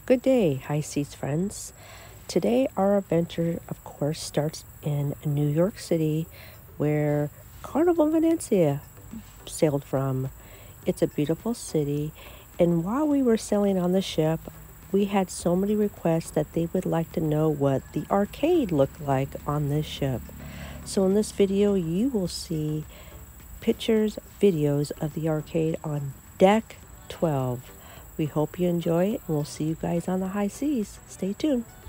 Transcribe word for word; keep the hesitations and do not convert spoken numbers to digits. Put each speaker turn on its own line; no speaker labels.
Good day, High Seas friends. Today, our adventure, of course, starts in New York City, where Carnival Venezia sailed from. It's a beautiful city, and while we were sailing on the ship, we had so many requests that they would like to know what the arcade looked like on this ship. So, in this video, you will see pictures, videos of the arcade on Deck twelve. We hope you enjoy it, and we'll see you guys on the high seas. Stay tuned.